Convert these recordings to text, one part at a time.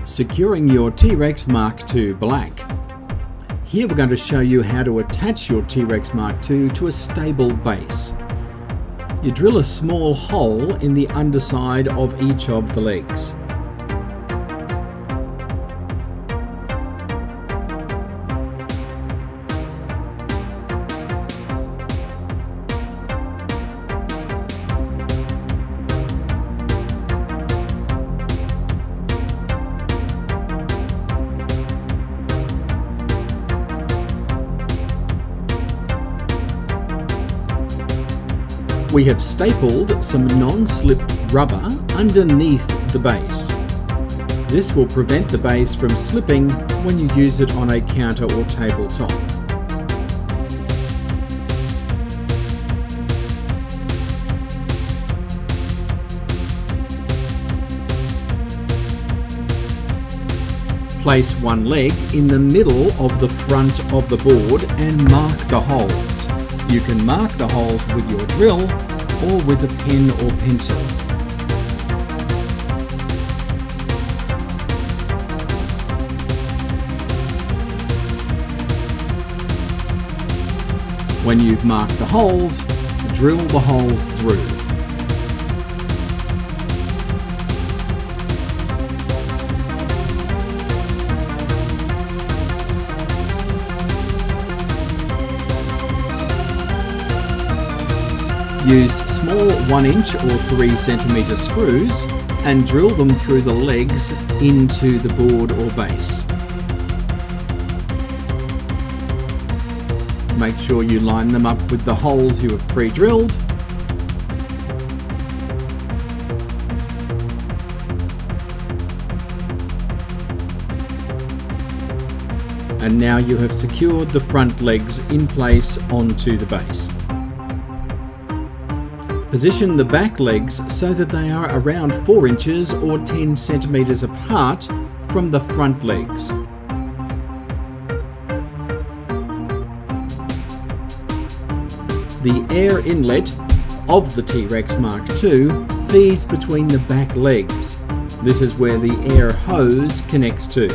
Securing your T-ReX MK2 Black. Here we're going to show you how to attach your T-ReX MK2 to a stable base. You drill a small hole in the underside of each of the legs. We have stapled some non-slip rubber underneath the base. This will prevent the base from slipping when you use it on a counter or tabletop. Place one leg in the middle of the front of the board and mark the holes. You can mark the holes with your drill or with a pen or pencil. When you've marked the holes, drill the holes through. Use small 1-inch or 3cm screws and drill them through the legs into the board or base. Make sure you line them up with the holes you have pre-drilled. And now you have secured the front legs in place onto the base. Position the back legs so that they are around 4 inches or 10 centimeters apart from the front legs. The air inlet of the T-ReX MK2 feeds between the back legs. This is where the air hose connects to.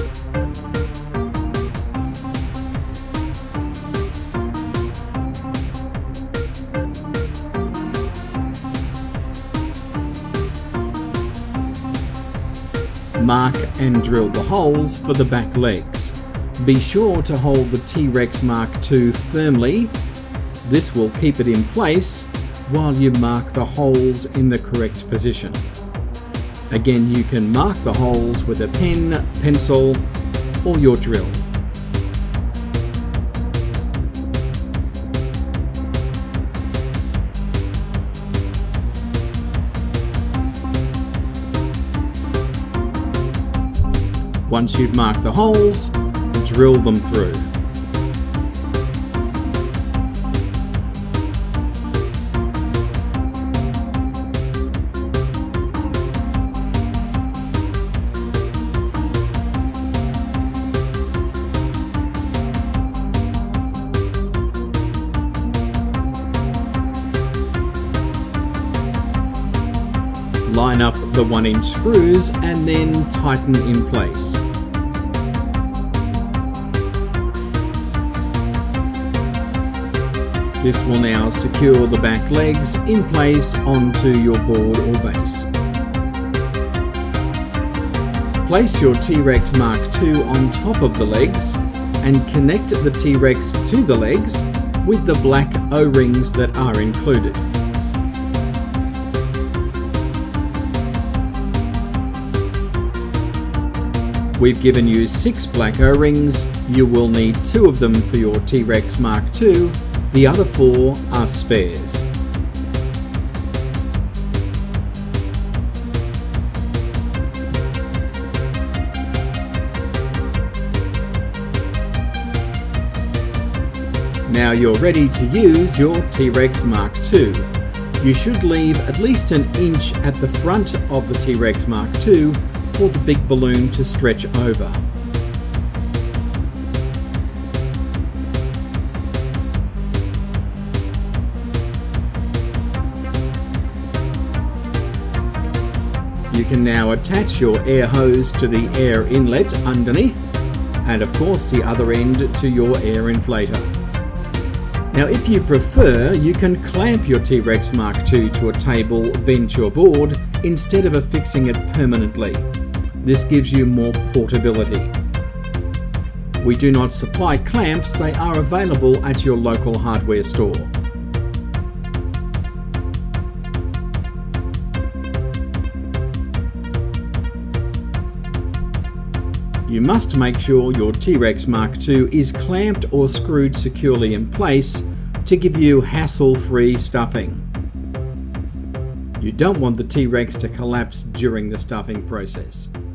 Mark and drill the holes for the back legs. Be sure to hold the T-ReX MK2 firmly. This will keep it in place while you mark the holes in the correct position. Again, you can mark the holes with a pen, pencil, or your drill. Once you've marked the holes, drill them through. Line up the 1-inch screws and then tighten in place. This will now secure the back legs in place onto your board or base. Place your T-ReX MK2 on top of the legs and connect the T-ReX to the legs with the black O-rings that are included. We've given you 6 black O-rings. You will need 2 of them for your T-ReX MK2. The other 4 are spares. Now you're ready to use your T-ReX MK2. You should leave at least 1 inch at the front of the T-ReX MK2 for the big balloon to stretch over. You can now attach your air hose to the air inlet underneath, and of course the other end to your air inflator. Now if you prefer, you can clamp your T-ReX Mark II to a table, bench or board instead of affixing it permanently. This gives you more portability. We do not supply clamps, they are available at your local hardware store. You must make sure your T-ReX Mark II is clamped or screwed securely in place to give you hassle-free stuffing. You don't want the T-ReX to collapse during the stuffing process.